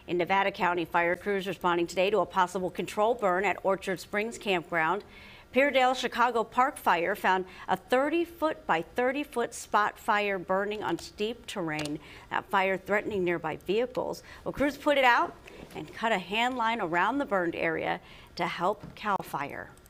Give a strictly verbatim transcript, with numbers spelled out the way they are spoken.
In Nevada County, fire crews responding today to a possible control burn at Orchard Springs Campground. Peardale Chicago Park Fire found a thirty foot by thirty foot spot fire burning on steep terrain. That fire threatening nearby vehicles. Well, crews put it out and cut a hand line around the burned area to help CAL FIRE.